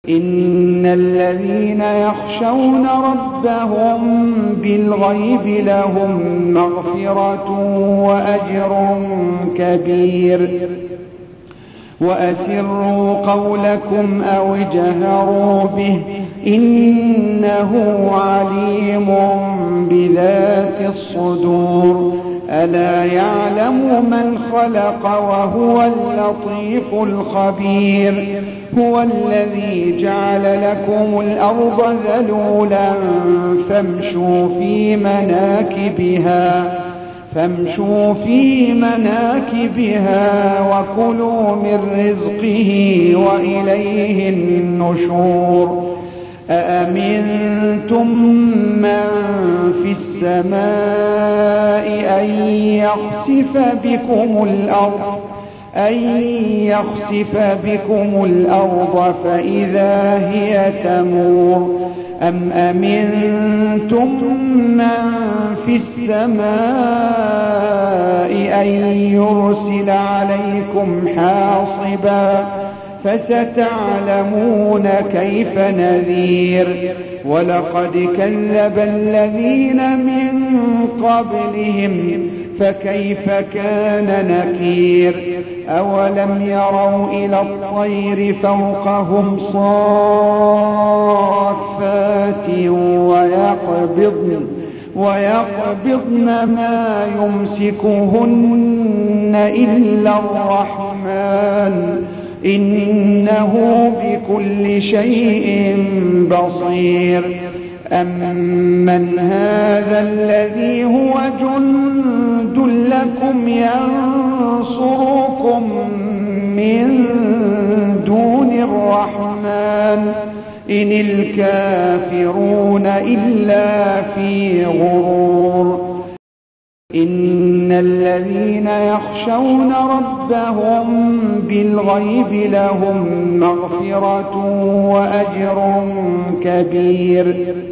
إن الذين يخشون ربهم بالغيب لهم مغفرة وأجر كبير. وأسروا قولكم أو اجهروا به إنه عليم بذات الصدور. ألا يعلم من خلق وهو اللطيف الخبير. هو الذي جعل لكم الأرض ذلولا فامشوا في مناكبها وكلوا من رزقه وإليه النشور. أأمنتم من في السماء أن يخسف بكم الأرض فإذا هي تمور. أم أمنتم من في السماء أن يرسل عليكم حاصبا فستعلمون كيف نذير. ولقد كذب الذين من قبلهم فكيف كان نكير. أولم يروا إلى الطير فوقهم صافات ويقبضن ما يمسكهن إلا الرحمن إنه بكل شيء بصير. أمن هذا الذي هو جند لكم ينصركم من دون الرحمن إن الكافرون إلا في غرور. إن الذين يخشون ربهم بالغيب لهم مغفرة وأجر كبير.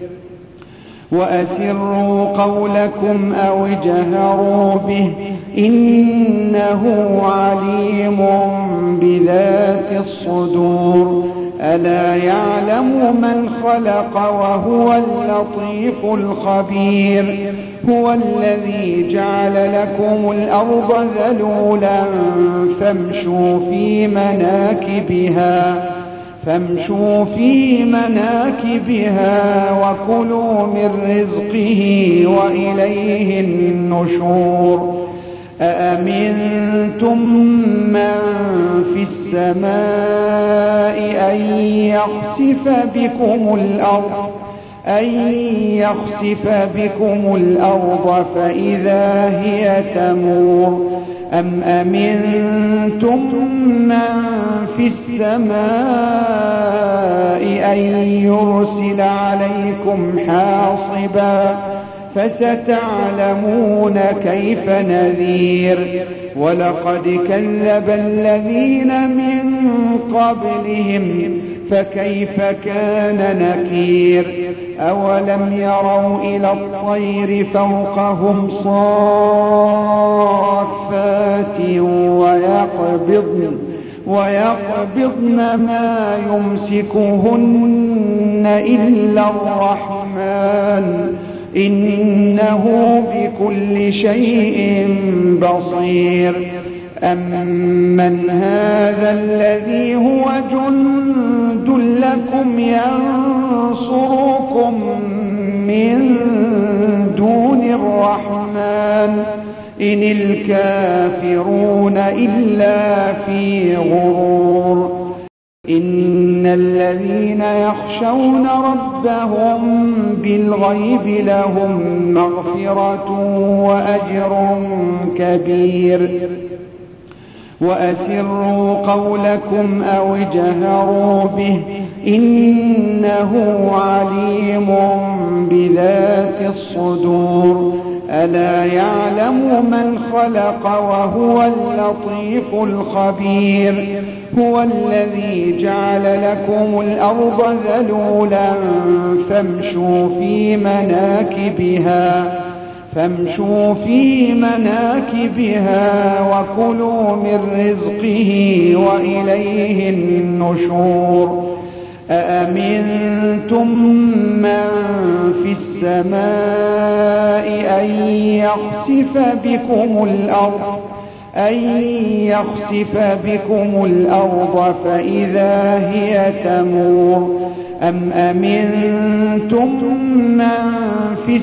وأسروا قولكم أو اجهروا به إنه عليم بذات الصدور. ألا يعلم من خلق وهو اللطيف الخبير. هو الذي جعل لكم الأرض ذلولا فامشوا في مناكبها وكلوا من رزقه وإليه النشور. أأمنتم من في السماء أن يخسف بكم الأرض فإذا هي تمور. أم أمنتم من في السماء أن يرسل عليكم حاصبا فستعلمون كيف نذير. ولقد كذب الذين من قبلهم فكيف كان نكير. أولم يروا إلى الطير فوقهم صافات ويقبضن ما يمسكهن إلا الرحمن إنه بكل شيء بصير. أمن هذا الذي هو جند لكم ينصركم من دون الرحمن إن الكافرون إلا في غرور. إن الذين يخشون ربهم بالغيب لهم مغفرة وأجر كبير. وأسروا قولكم أو اجهروا به إنه عليم بذات الصدور. ألا يعلم من خلق وهو اللطيف الخبير. هو الذي جعل لكم الأرض ذلولا فامشوا في مناكبها وكلوا من رزقه وإليه النشور. أأمنتم من في السماء أن يخسف بكم الأرض فإذا هي تمور أم أمنتم من في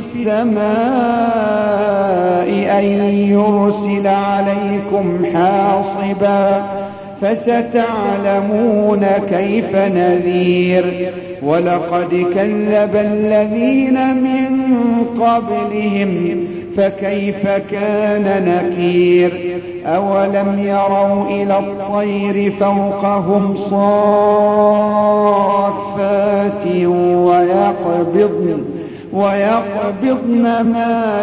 السماء أن يرسل عليكم حاصبا فستعلمون كيف نذير ولقد كذب الذين من قبلهم فكيف كان نكير أولم يروا إلى الطير فوقهم صافات ويقبضن ما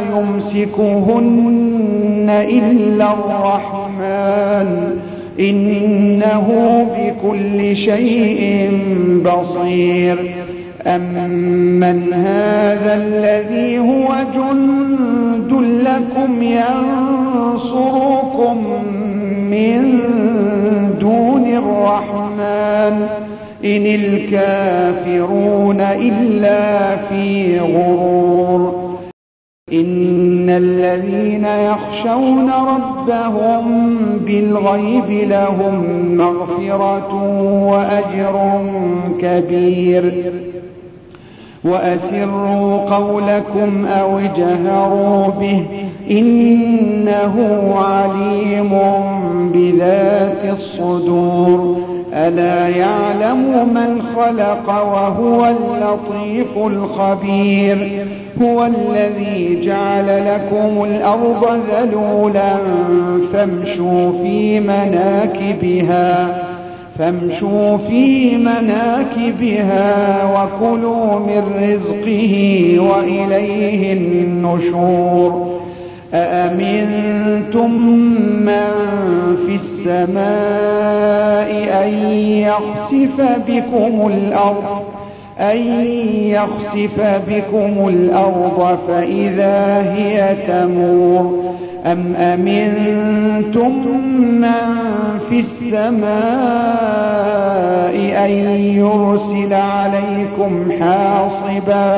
يمسكهن إلا الرحمن إنه بكل شيء بصير أمن هذا الذي هو جند لكم ينصركم من دون الرحمن إن الكافرون إلا في غرور إن الذين يخشون ربهم بالغيب لهم مغفرة وأجر كبير وأسروا قولكم أو اجهروا به إنه عليم بذات الصدور ألا يعلم من خلق وهو اللطيف الخبير هو الذي جعل لكم الأرض ذلولا فامشوا في مناكبها وكلوا من رزقه وإليه النشور أأمنتم من في السماء أن يخسف بكم الأرض فإذا هي تمور أم أمنتم من في السماء أن يرسل عليكم حاصبا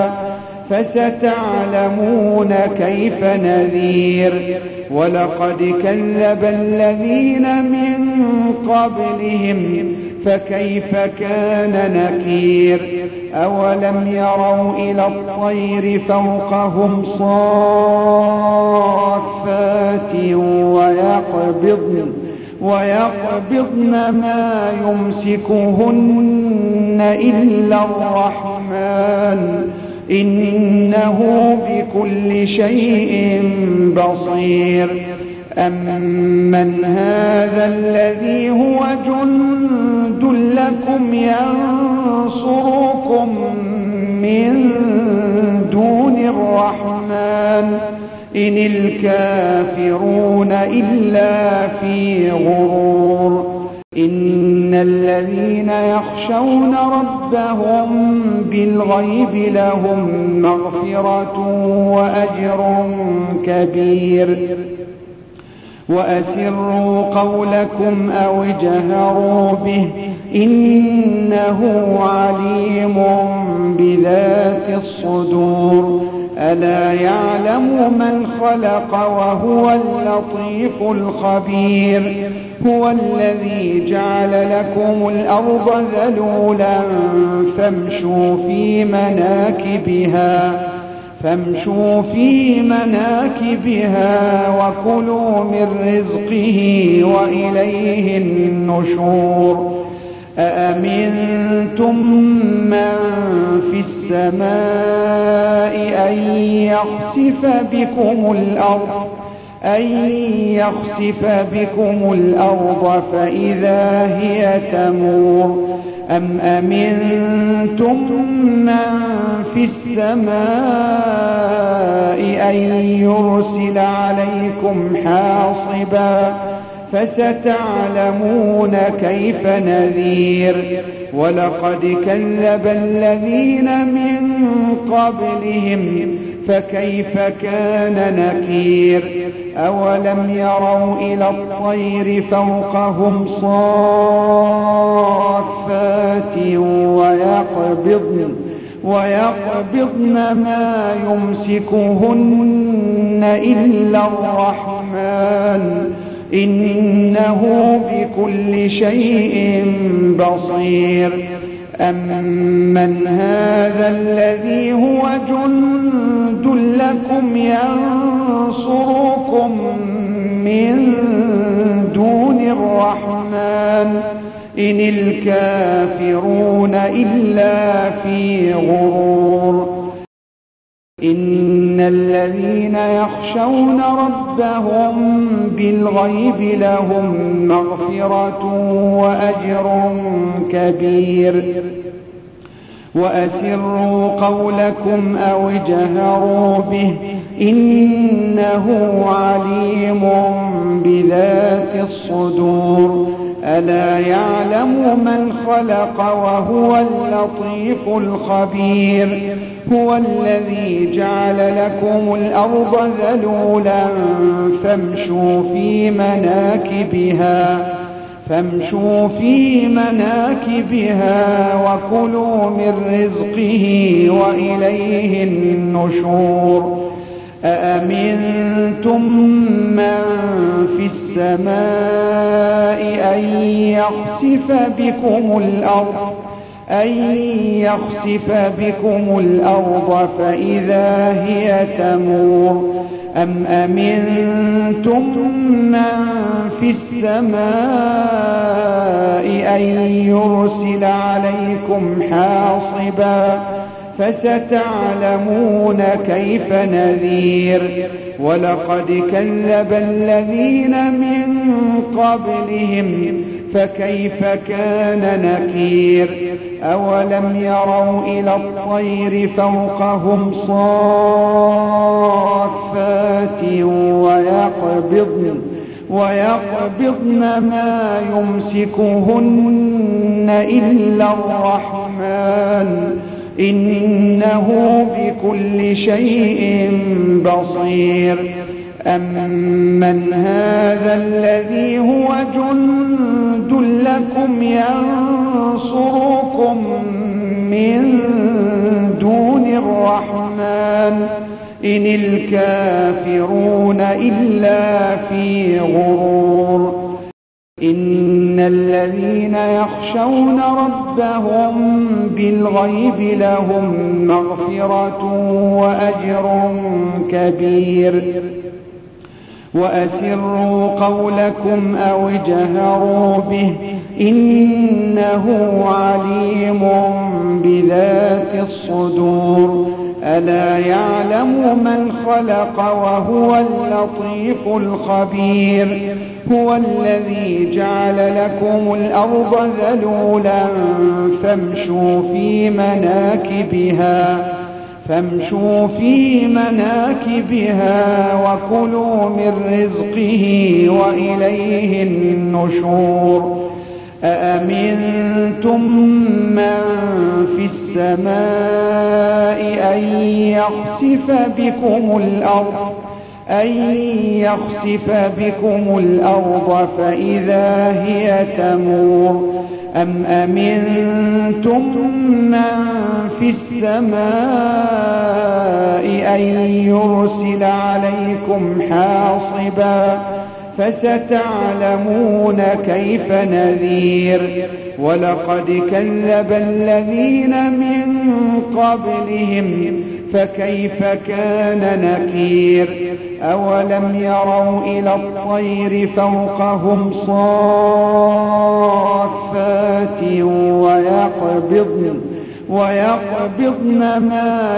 فستعلمون كيف نذير ولقد كذب الذين من قبلهم فكيف كان نكير أولم يروا إلى الطير فوقهم صافات ويقبضن ما يمسكهن إلا الرحمن إنه بكل شيء بصير أمن هذا الذي هو جند لكم ينصركم من دون الرحمن إن الكافرون إلا في غرور إن الذين يخشون ربهم بالغيب لهم مغفرة وأجر كبير وأسروا قولكم أو اجهروا به إنه عليم بذات الصدور ألا يعلم من خلق وهو اللطيف الخبير هو الذي جعل لكم الأرض ذلولا فامشوا في مناكبها وكلوا من رزقه وإليه النشور أأمنتم من في السماء أن يخسف بكم الأرض فإذا هي تمور أم أمنتم من في السماء أن يرسل عليكم حاصبا فستعلمون كيف نذير ولقد كذب الذين من قبلهم فكيف كان نكير أولم يروا إلى الطير فوقهم صافات ويقبضن ما يمسكهن إلا الرحمن إنه بكل شيء بصير. أمن هذا الذي هو جند لكم ينصركم من دون الرحمن إن الكافرون إلا في غرور. إن الذين يخشون ربهم بالغيب لهم مغفرة وأجر كبير. وأسروا قولكم أو اجهروا به إنه عليم بذات الصدور. ألا يعلم من خلق وهو اللطيف الخبير. هو الذي جعل لكم الأرض ذلولا فامشوا في مناكبها وكلوا من رزقه وإليه النشور. أأمنتم من في السماء أن يخسف بكم الأرض فإذا هي تمور. أم أمنتم من في السماء أن يرسل عليكم حاصبا فستعلمون كيف نذير. ولقد كذب الذين من قبلهم فكيف كان نكير. أولم يروا إلى الطير فوقهم صافات ويقبضن ما يمسكهن إلا الرحمن إنه بكل شيء بصير. أمن هذا الذي هو جند لكم ينصركم من دون الرحمن إن الكافرون إلا في غرور. إن الذين يخشون ربهم بالغيب لهم مغفرة وأجر كبير. وأسروا قولكم أو اجهروا به إنه عليم بذات الصدور. ألا يعلم من خلق وهو اللطيف الخبير. هو الذي جعل لكم الأرض ذلولا فامشوا في مناكبها وكلوا من رزقه وإليه النشور. أأمنتم من في السماء أن يخسف بكم الأرض فإذا هي تمور. أم أمنتم من في السماء أن يرسل عليكم حاصبا فستعلمون كيف نذير. ولقد كذب الذين من قبلهم فكيف كان نكير. أولم يروا إلى الطير فوقهم صافات ويقبضن ما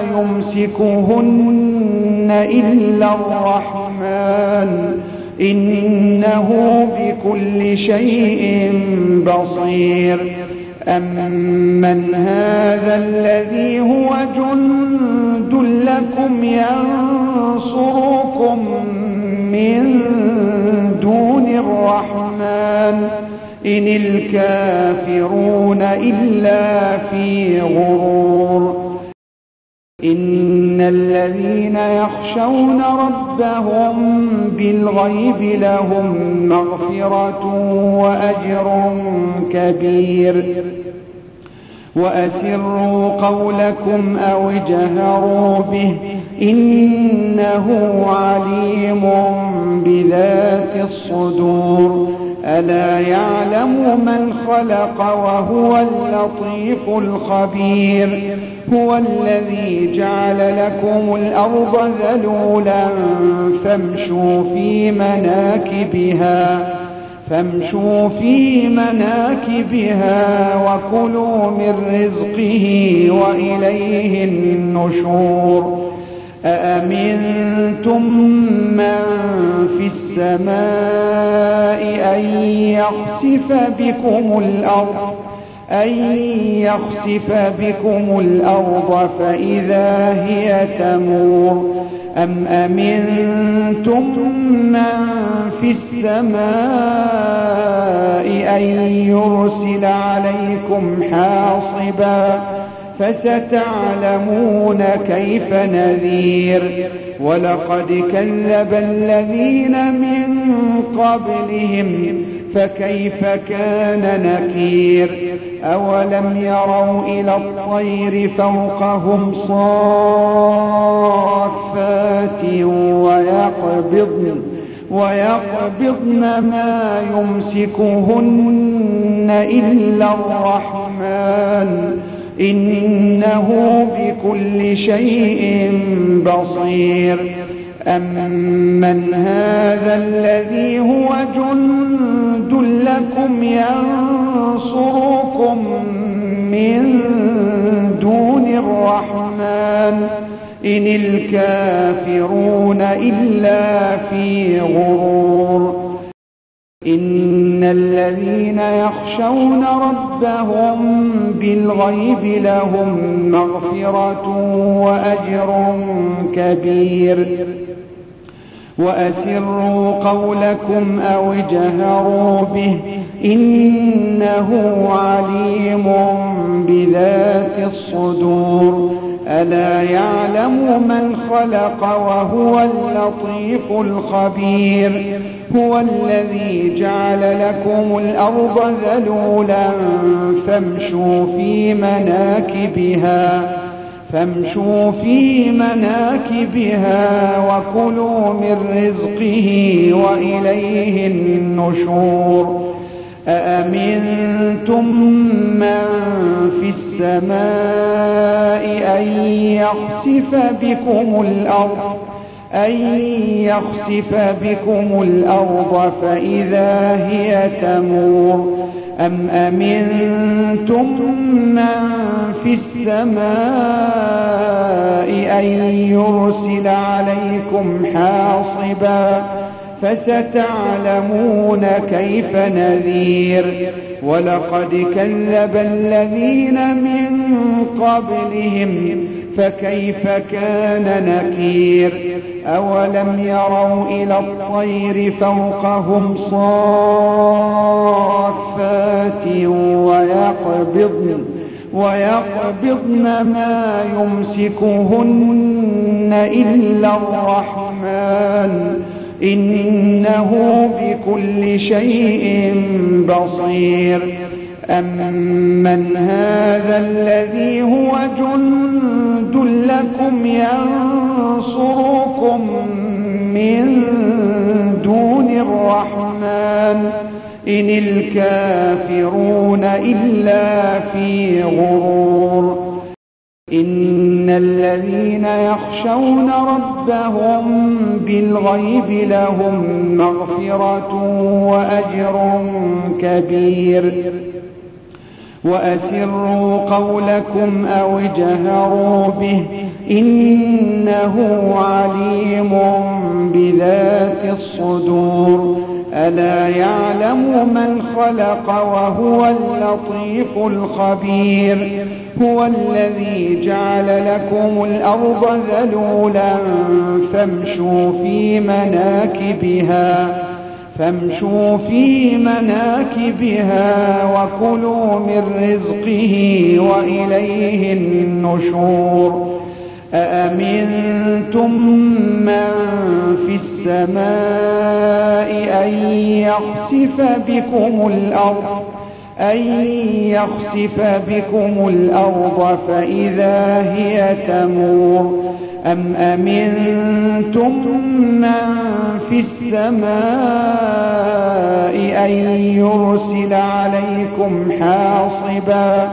يمسكهن إلا الرحمن إنه بكل شيء بصير. أمن هذا الذي هو جند لكم ينصركم من دون الرحمن إن الكافرون إلا في غرور. إن الذين يخشون ربهم بالغيب لهم مغفرة وأجر كبير. وأسروا قولكم أو اجهروا به إنه عليم بذات الصدور ألا يعلم من خلق وهو اللطيف الخبير هو الذي جعل لكم الأرض ذلولا فامشوا في مناكبها وكلوا من رزقه وإليه النشور أأمنتم من في السماء أن يخسف بكم الأرض فإذا هي تمور أم أمنتم من في السماء أن يرسل عليكم حاصبا فستعلمون كيف نذير ولقد كذب الذين من قبلهم فكيف كان نكير أولم يروا إلى الطير فوقهم صافات ويقبضن ما يمسكهن إلا الرحمن إنه بكل شيء بصير أمن هذا الذي هو جند لكم ينصركم من دون الرحمن إن الكافرون إلا في غرور إن الذين يخشون ربهم بالغيب لهم مغفرة وأجر كبير وأسروا قولكم أو اجهروا به إنه عليم بذات الصدور ألا يعلم من خلق وهو اللطيف الخبير هو الذي جعل لكم الأرض ذلولا فامشوا في مناكبها وكلوا من رزقه وإليه النشور أأمنتم من في السماء أن يخسف بكم الأرض فإذا هي تمور أم أمنتم من في السماء أن يرسل عليكم حاصبا فستعلمون كيف نذير ولقد كذب الذين من قبلهم فكيف كان نكير أولم يروا إلى الطير فوقهم صافات ويقبضن ما يمسكهن إلا الرحمن إنه بكل شيء بصير أمن هذا الذي هو جند لكم ينصركم من دون الرحمن إن الكافرون إلا في غرور إن الذين يخشون ربهم بالغيب لهم مغفرة وأجر كبير وأسروا قولكم أو اجهروا به إنه عليم بذات الصدور ألا يعلم من خلق وهو اللطيف الخبير هو الذي جعل لكم الأرض ذلولا فامشوا في مناكبها وكلوا من رزقه وإليه النشور أأمنتم من في السماء أن يخسف بكم الأرض فإذا هي تمور أم أمنتم من في السماء أن يرسل عليكم حاصبا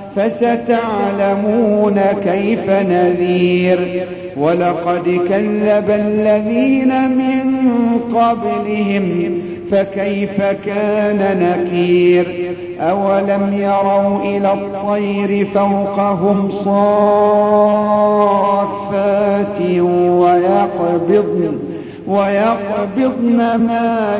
فستعلمون كيف نذير ولقد كذب الذين من قبلهم فكيف كان نكير أولم يروا إلى الطير فوقهم صافات ويقبضن ما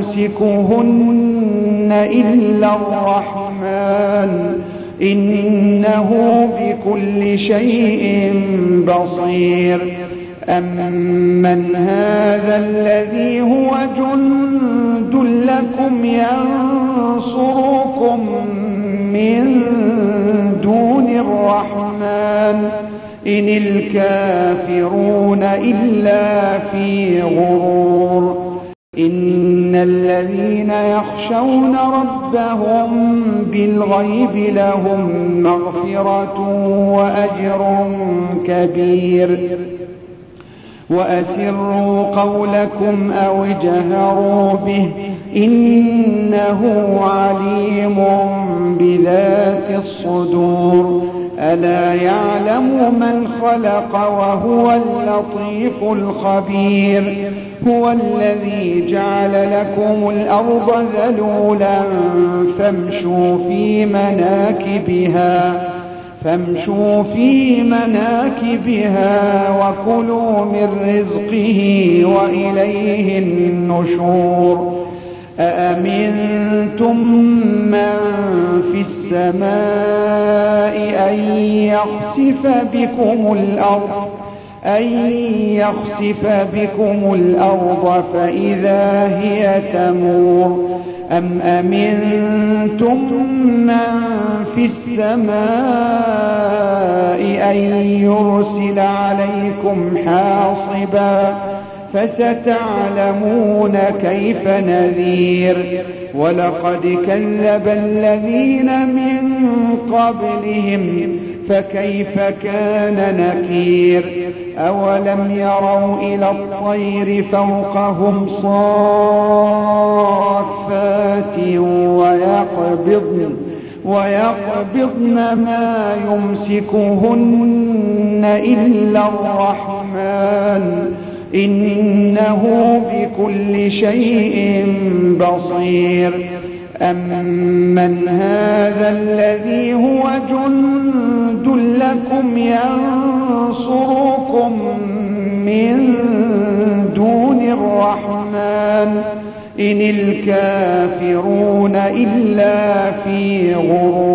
يمسكهن إلا الرحمن إنه بكل شيء بصير أمن هذا الذي هو جند لكم ينصركم من دون الرحمن إن الكافرون إلا في غرور إن الذين يخشون ربهم بالغيب لهم مغفرة وأجر كبير وأسروا قولكم أو اجهروا به إنه عليم بذات الصدور ألا يعلم من خلق وهو اللطيف الخبير هو الذي جعل لكم الأرض ذلولا فامشوا في مناكبها وكلوا من رزقه وإليه النشور أأمنتم من في السماء أن يخسف بكم الأرض فإذا هي تمور أم أمنتم من في السماء أن يرسل عليكم حاصبا فستعلمون كيف نذير ولقد كذب الذين من قبلهم فكيف كان نكير أولم يروا إلى الطير فوقهم صافات ويقبضن ما يمسكهن إلا الرحمن إنه بكل شيء بصير أمن هذا الذي هو جند لكم ينصركم من دون الرحمن إن الكافرون إلا في غرور